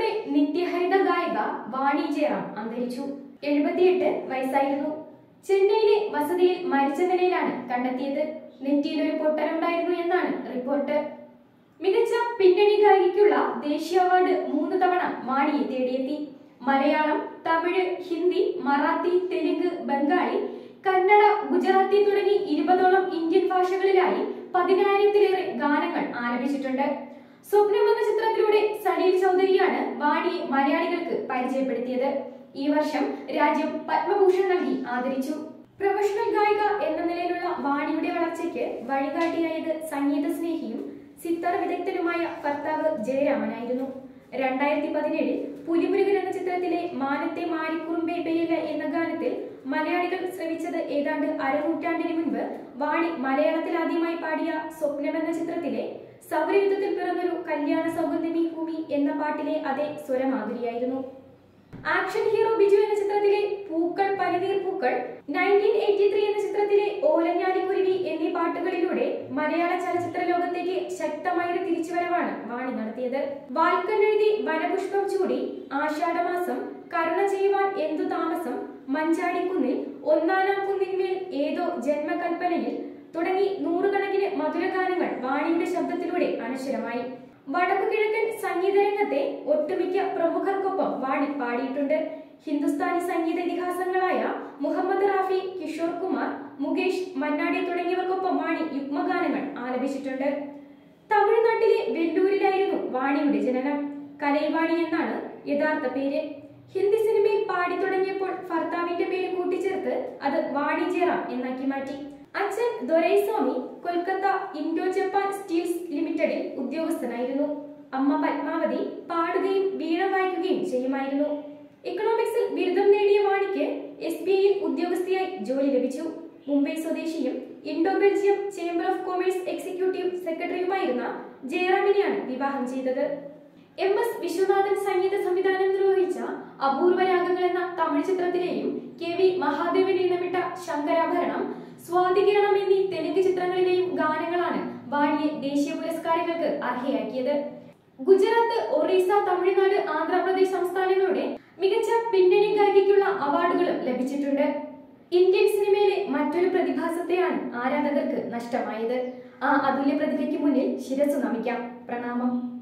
മലയാളത്തിന്റെ നിത്യഹരിത ഗായിക വാണി ജയറാം അന്തരിച്ചു. 78 വയസ്സായിരുന്നു. ചെന്നൈയിലെ വസതിയിൽ മരിച്ച നിലയിലാണ് കണ്ടെത്തിയത്. നെറ്റിയിൽ ഒരു പൊട്ടലുണ്ടായിരുന്നു എന്നാണ് റിപ്പോർട്ട്. മികച്ച പിന്നണി ഗായികയ്ക്കുള്ള ദേശീയ അവാർഡ് 3 തവണ വാണിയെ തേടിയെത്തി. മലയാളം, തമിഴ്, ഹിന്ദി, മറാത്തി, തെലുങ്ക്, ബംഗാളി, കന്നഡ, ഗുജറാത്തി തുടങ്ങി 20ഓളം ഇന്ത്യൻ ഭാഷകളിലായി 10,000-ലേറെ ഗാനങ്ങൾ ആലപിച്ചിട്ടുണ്ട്. സ്വപ്നം എന്ന ചിത്രത്തിലൂടെ സലീൽ ചൗധരിയാണ് വാണിയെ മലയാളികൾക്ക് പരിചയപ്പെടുത്തിയത്. ഈ വർഷം രാജ്യം പത്മഭൂഷൺ നൽകി ആദരിച്ചു. പ്രൊഫഷണൽ ഗായിക എന്ന നിലയിലുള്ള വാണിയുടെ വളർച്ചയ്ക്ക് വഴികാട്ടിയായത് സംഗീത സ്നേഹിയും സിത്താർ വിദഗ്ധനുമായ ഭർത്താവ് ജയരാമനായിരുന്നു. 2017 പുലിമുരുകൻ എന്ന ചിത്രത്തിലെ മാനത്തെ മാരിക്കുറുമ്പേ പെയ്യല്ല എന്ന ഗാനത്തിൽ മലയാളികൾ ശ്രവിച്ചത് ഏതാണ്ട് അരനൂറ്റാണ്ടിന് മുൻപ് വാണി മലയാളത്തിൽ ആദ്യമായി പാടിയ സ്വപ്നം എന്ന ചിത്രത്തിലെ സൗരയുദ്ധത്തിൽ പിറന്നൊരു കല്യാണ സൗഗന്ധിമി ഭൂമി എന്ന പാട്ടിലെ അതേ സ്വരമാധുരിയായിരുന്നു. ആക്ഷൻ ഹീറോ ബിജു എന്ന ചിത്രത്തിലെ പൂക്കൾ പനിനീർ പൂക്കൾ, 1983 എന്ന ചിത്രത്തിലെ ഓലഞ്ഞാലിക്കുരുവി എന്നീ പാട്ടുകളിലൂടെ മലയാള ചലച്ചിത്ര ലോകത്തേക്ക് ശക്തമായൊരു തിരിച്ചുവരവാണ് വാണി നടത്തിയത്. വാൽക്കണ്ണെഴുതി വനപുഷ്പം ചൂടി, ആഷാഢമാസം, കരുണ ചെയ്യുവാൻ എന്തു താമസം, മഞ്ചാടിക്കുന്നിൽ, ഒന്നാനാം കുന്നിന്മേൽ, ഏതോ ജന്മകൽപ്പനയിൽ തുടങ്ങി നൂറുകണക്കിന് മധുരഗാനങ്ങൾ വാണിയുടെ ശബ്ദത്തിലൂടെ അനശ്വരമായി. വടക്കുകിഴക്കൻ സംഗീത രംഗത്തെ ഒട്ടുമിക്ക പ്രമുഖർക്കൊപ്പം വാണി പാടിയിട്ടുണ്ട്. ഹിന്ദുസ്ഥാനി സംഗീത ഇതിഹാസങ്ങളായ മുഹമ്മദ് റാഫി, കിഷോർ കുമാർ, മുകേഷ്, മന്നാടി തുടങ്ങിയവർക്കൊപ്പം വാണി യുഗ്മഗാനങ്ങൾ ആലപിച്ചിട്ടുണ്ട്. തമിഴ്നാട്ടിലെ വെല്ലൂരിലായിരുന്നു വാണിയുടെ ജനനം. കലൈവാണി എന്നാണ് യഥാർത്ഥ പേര്. ഹിന്ദി സിനിമയിൽ പാടി തുടങ്ങിയപ്പോൾ ഭർത്താവിന്റെ പേര് കൂട്ടിച്ചേർത്ത് അത് വാണി ജയറാം എന്നാക്കി മാറ്റി. അച്ഛൻ Doraiswamy Kolkata Indo Japan steels ലിമിറ്റഡിൽ ഉദ്യോഗസ്ഥനായിരുന്നു. അമ്മ പത്മാവതി പാടുകയും വീണ വായിക്കുകയും ചെയ്യുമായിരുന്നു. ഇക്കണോമിക്സിൽ ബിരുദം നേടിയ വാണിക്ക് SBIയിൽ ഉദ്യോഗസ്ഥയായി ജോലി ലഭിച്ചു. മുംബൈ സ്വദേശിയും Indo Belgium chamber of commerce executive സെക്രട്ടറിയുമായിരുന്ന ജയറാമിനെയാണ് വിവാഹം ചെയ്തത്. MS വിശ്വനാഥൻ സംഗീത സംവിധാനം നിർവഹിച്ച അപൂർവ രാഗങ്ങൾ എന്ന തമിഴ് ചിത്രത്തിലെയും KV മഹാദേവൻ ഈണമിട്ട ശങ്കരാഭരണം, സ്വാതികിരണം എന്നീ തെലുങ്ക് ചിത്രങ്ങളിലെയും ഗാനങ്ങളാണ് വാണിയെ ദേശീയ പുരസ്കാരങ്ങൾക്ക് അർഹയാക്കിയത്. ഗുജറാത്ത്, ഒറീസ, തമിഴ്നാട്, ആന്ധ്രാപ്രദേശ് സംസ്ഥാനങ്ങളുടെ മികച്ച പിന്നണി ഗായികയ്ക്കുള്ള അവാർഡുകളും ലഭിച്ചിട്ടുണ്ട്. ഇന്ത്യൻ സിനിമയിലെ മറ്റൊരു പ്രതിഭാസത്തെയാണ് ആരാധകർക്ക് നഷ്ടമായത്. ആ അതുല്യ പ്രതിഭയ്ക്ക് മുന്നിൽ ശിരസ്സു നമിക്കാം. പ്രണാമം.